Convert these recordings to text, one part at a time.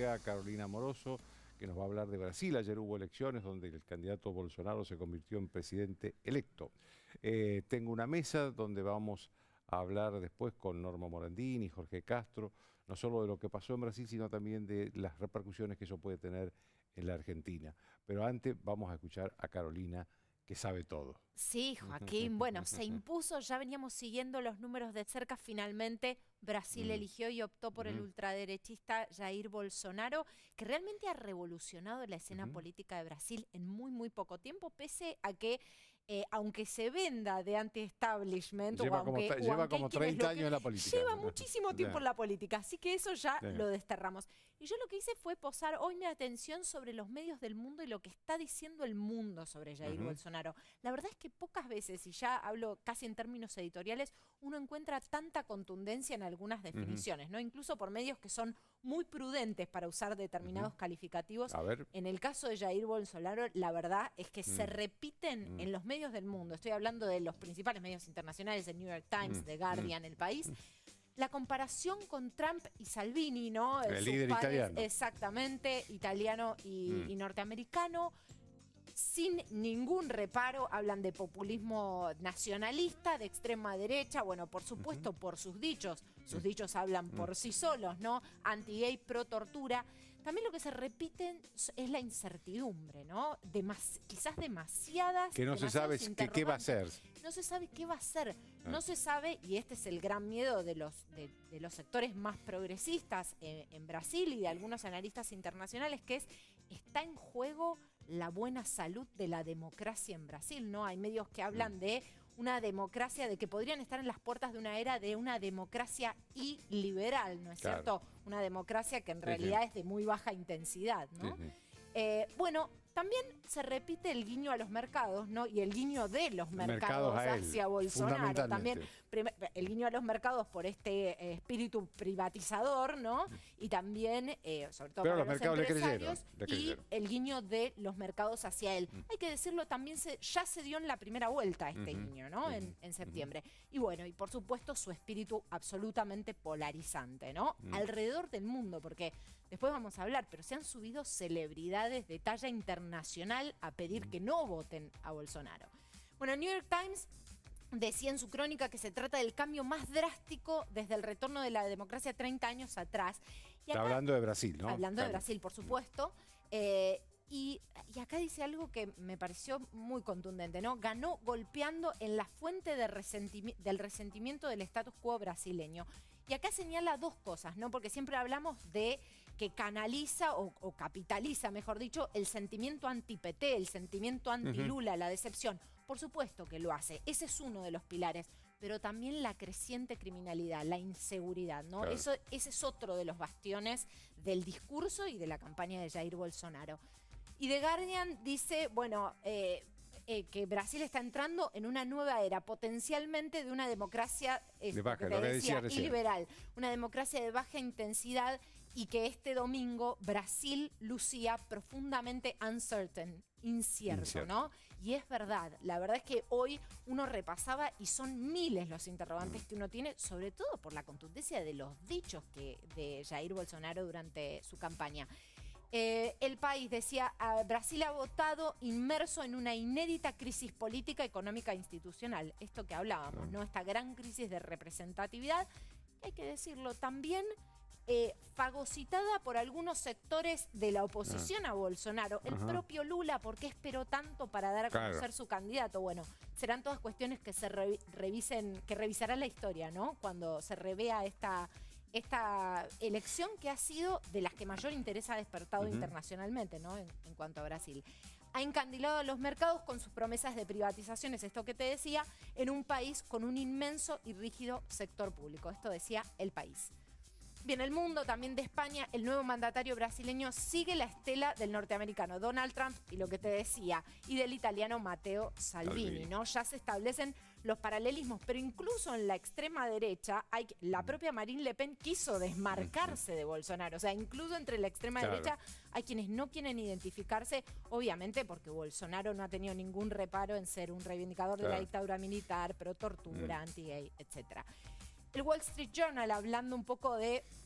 Economía, Carolina Moroso, que nos va a hablar de Brasil. Ayer hubo elecciones donde el candidato Bolsonaro se convirtió en presidente electo. Tengo una mesa donde vamos a hablar después con Norma Morandini, Jorge Castro, no solo de lo que pasó en Brasil, sino también de las repercusiones que eso puede tener en la Argentina. Pero antes vamos a escuchar a Carolina, que sabe todo. Sí, Joaquín, bueno, se impuso, ya veníamos siguiendo los números de cerca, finalmente Brasil eligió y optó por el ultraderechista Jair Bolsonaro, que realmente ha revolucionado la escena política de Brasil en muy poco tiempo, pese a que, aunque se venda de anti-establishment, Lleva como 30 años en la política. Lleva muchísimo tiempo en la política, así que eso ya lo desterramos. Y yo lo que hice fue posar hoy mi atención sobre los medios del mundo y lo que está diciendo el mundo sobre Jair Bolsonaro. La verdad es que pocas veces, y ya hablo casi en términos editoriales, uno encuentra tanta contundencia en algunas definiciones, ¿no? Incluso por medios que son muy prudentes para usar determinados calificativos. En el caso de Jair Bolsonaro, la verdad es que se repiten en los medios del mundo. Estoy hablando de los principales medios internacionales, el New York Times, The Guardian, El País. La comparación con Trump y Salvini, ¿no? El líder italiano. Exactamente, italiano y norteamericano. Sin ningún reparo, hablan de populismo nacionalista, de extrema derecha, bueno, por supuesto, por sus dichos hablan por sí solos, ¿no? Anti-gay, pro-tortura. También lo que se repiten es la incertidumbre, ¿no? Quizás demasiadas. Que no se sabe qué va a hacer. No se sabe qué va a hacer. No se sabe, y este es el gran miedo de los sectores más progresistas en Brasil y de algunos analistas internacionales, que está en juego la buena salud de la democracia en Brasil, ¿no? Hay medios que hablan de una democracia, de que podrían estar en las puertas de una era de una democracia iliberal, ¿no es cierto? Una democracia que en realidad es de muy baja intensidad, ¿no? Bueno, también se repite el guiño a los mercados, ¿no? Y el guiño de los mercados hacia Bolsonaro. También el guiño a los mercados por este espíritu privatizador, ¿no? Y también, sobre todo para los empresarios, y el guiño de los mercados hacia él. Hay que decirlo, también ya se dio en la primera vuelta este guiño, ¿no? En septiembre. Y bueno, y por supuesto su espíritu absolutamente polarizante, ¿no? Alrededor del mundo, porque después vamos a hablar, pero se han subido celebridades de talla internacional a pedir que no voten a Bolsonaro. Bueno, New York Times decía en su crónica que se trata del cambio más drástico desde el retorno de la democracia 30 años atrás. Y acá, está hablando de Brasil, ¿no? Hablando de Brasil, por supuesto. Y acá dice algo que me pareció muy contundente, ¿no? Ganó golpeando en la fuente del resentimiento del status quo brasileño. Y acá señala dos cosas, ¿no? Porque siempre hablamos de que canaliza o capitaliza, mejor dicho, el sentimiento anti-PT, el sentimiento anti-Lula, la decepción. Por supuesto que lo hace, ese es uno de los pilares, pero también la creciente criminalidad, la inseguridad, ¿no? Claro. Ese es otro de los bastiones del discurso y de la campaña de Jair Bolsonaro. Y The Guardian dice, bueno, que Brasil está entrando en una nueva era, potencialmente de una democracia iliberal, una democracia de baja intensidad, y que este domingo Brasil lucía profundamente incierto, ¿no? Y es verdad, la verdad es que hoy uno repasaba y son miles los interrogantes que uno tiene, sobre todo por la contundencia de los dichos de Jair Bolsonaro durante su campaña. El País decía, Brasil ha votado inmerso en una inédita crisis política, económica e institucional. Esto que hablábamos, ¿no? Esta gran crisis de representatividad, hay que decirlo también, fagocitada por algunos sectores de la oposición a Bolsonaro. El propio Lula, ¿por qué esperó tanto para dar a conocer su candidato? Bueno, serán todas cuestiones que se que revisará la historia, ¿no? Cuando se revea esta elección, que ha sido de las que mayor interés ha despertado internacionalmente, ¿no? En cuanto a Brasil. Ha encandilado a los mercados con sus promesas de privatizaciones, esto que te decía, en un país con un inmenso y rígido sector público. Esto decía El País. Bien, El Mundo, también de España, el nuevo mandatario brasileño sigue la estela del norteamericano Donald Trump y lo que te decía, y del italiano Matteo Salvini, ¿no? Ya se establecen los paralelismos, pero incluso en la extrema derecha, la propia Marine Le Pen quiso desmarcarse de Bolsonaro. O sea, incluso entre la extrema derecha hay quienes no quieren identificarse, obviamente porque Bolsonaro no ha tenido ningún reparo en ser un reivindicador de la dictadura militar, pro tortura, anti-gay, etc. El Wall Street Journal, hablando un poco de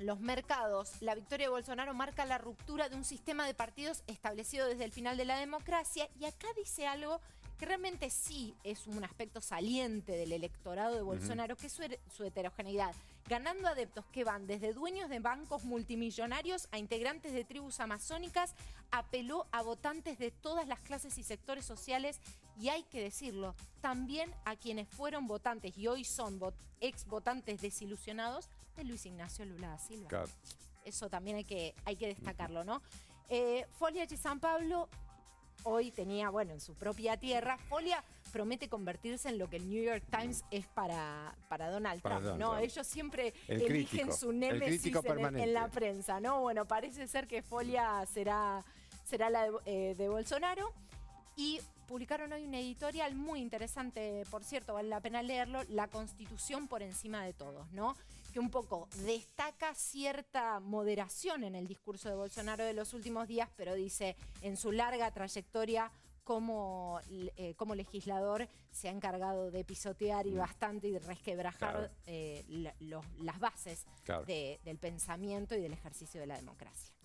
los mercados, la victoria de Bolsonaro marca la ruptura de un sistema de partidos establecido desde el final de la democracia. Y acá dice algo que realmente sí es un aspecto saliente del electorado de Bolsonaro, que es su heterogeneidad, ganando adeptos que van desde dueños de bancos multimillonarios a integrantes de tribus amazónicas. Apeló a votantes de todas las clases y sectores sociales, y hay que decirlo, también a quienes fueron votantes y hoy son ex votantes desilusionados de Luis Ignacio Lula da Silva. Claro. Eso también hay que destacarlo, ¿no? Folia de San Pablo hoy tenía, bueno, en su propia tierra. Folia promete convertirse en lo que el New York Times es para Donald Trump, ¿no? Ellos siempre eligen su némesis en la prensa, ¿no? Bueno, parece ser que Folia será la de Bolsonaro. Y publicaron hoy un editorial muy interesante, por cierto, vale la pena leerlo, La Constitución por encima de todos, ¿no? Que un poco destaca cierta moderación en el discurso de Bolsonaro de los últimos días, pero dice en su larga trayectoria como legislador se ha encargado de pisotear y bastante y de resquebrajar las bases del pensamiento y del ejercicio de la democracia.